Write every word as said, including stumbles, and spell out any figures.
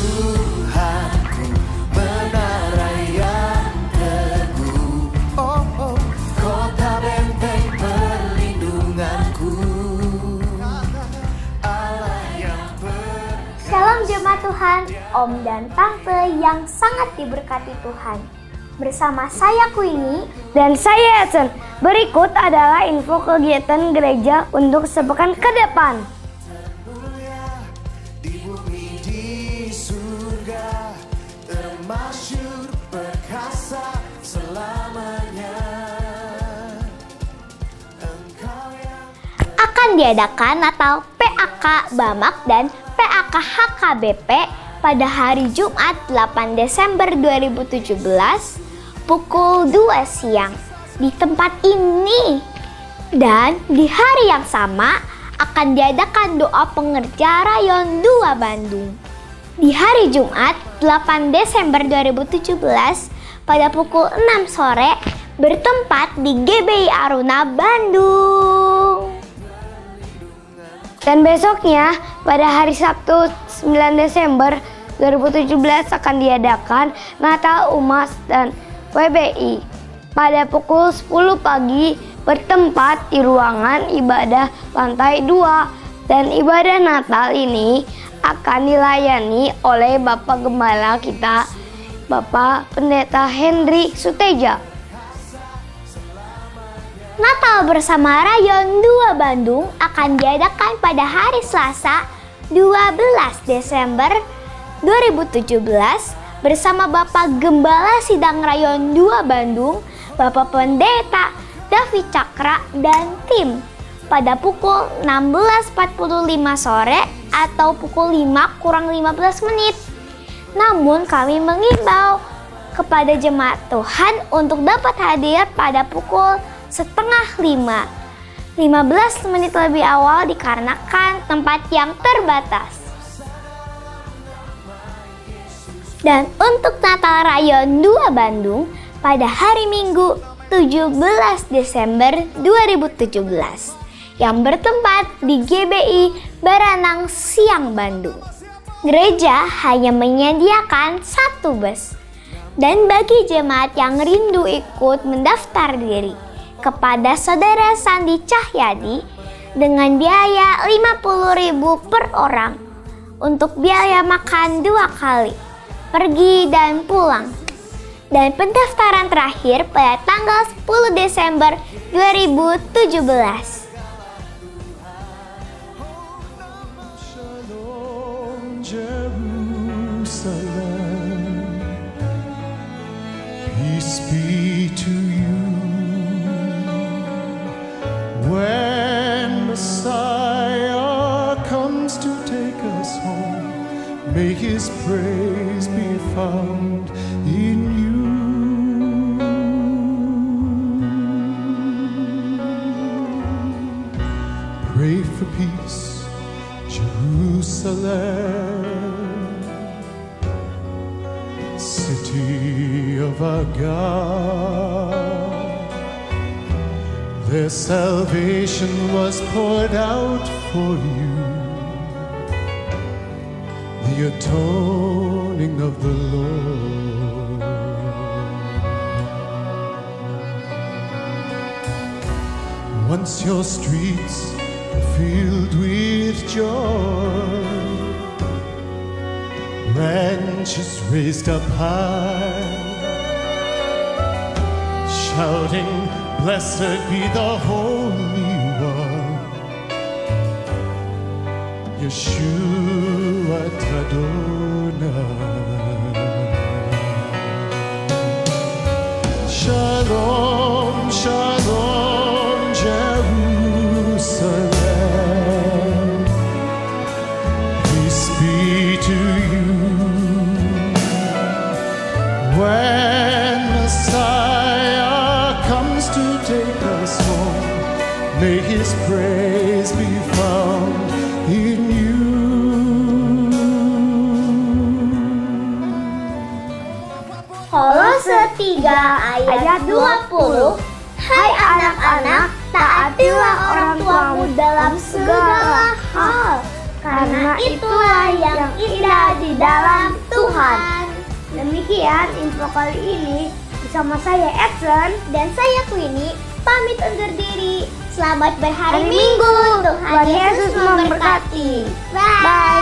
Tuhanku, menara yang teguh. Oh, oh, kota benteng perlindunganku. Allah yang ber... Shalom jemaat Tuhan, Om dan Tante yang sangat diberkati Tuhan. Bersama saya Queenie dan saya Edson. Berikut adalah info kegiatan gereja untuk sepekan ke depan. Termulia di bumi di surga, termasyur perkasa selamanya. Engkau yang akan diadakan Natal P A K Bamak dan P A K H K B P pada hari Jumat delapan Desember dua ribu tujuh belas pukul dua siang di tempat ini. Dan di hari yang sama akan diadakan doa pengerja Rayon dua Bandung. Di hari Jumat delapan Desember dua ribu tujuh belas pada pukul enam sore bertempat di G B I Aruna Bandung. Dan besoknya pada hari Sabtu sembilan Desember dua ribu tujuh belas akan diadakan Natal Umas dan W B I pada pukul sepuluh pagi bertempat di ruangan ibadah lantai dua, dan ibadah Natal ini akan dilayani oleh Bapak Gembala kita, Bapak Pendeta Henry Suteja. Natal bersama Rayon dua Bandung akan diadakan pada hari Selasa dua belas Desember dua ribu tujuh belas bersama Bapak Gembala Sidang Rayon dua Bandung, Bapak Pendeta David Cakra dan tim pada pukul enam belas empat puluh lima sore atau pukul lima kurang lima belas menit. Namun kami mengimbau kepada jemaat Tuhan untuk dapat hadir pada pukul setengah lima, lima belas menit lebih awal dikarenakan tempat yang terbatas. Dan untuk Natal Rayon dua Bandung pada hari Minggu tujuh belas Desember dua ribu tujuh belas yang bertempat di G B I Baranang Siang Bandung. Gereja hanya menyediakan satu bus. Dan bagi jemaat yang rindu ikut mendaftar diri kepada Saudara Sandi Cahyadi dengan biaya lima puluh ribu rupiah per orang untuk biaya makan dua kali, pergi dan pulang. Dan pendaftaran terakhir pada tanggal sepuluh Desember dua ribu tujuh belas. Shalom Jerusalem, peace be to you. When Messiah comes to take us home, may His praise be found in you. Pray for peace, Jerusalem, city of our God. Their salvation was poured out for you, the atoning of the Lord. Once your streets are filled with joy, branches raised up high, shouting, blessed be the Holy One, Yeshua Adonai. Shalom, shalom, Jerusalem, peace be to you. When Messiah comes to take us home, may His praise be found in you. Kolose tiga ayat dua puluh. Hai anak-anak, taatilah orang tuamu dalam segala hal, karena itulah yang indah di dalam Tuhan. Demikian info kali ini. Bersama saya Edson Dan saya Queenie pamit undur diri. Selamat berhari Hari Minggu. Minggu. Tuhan Yesus memberkati. Bye. Bye.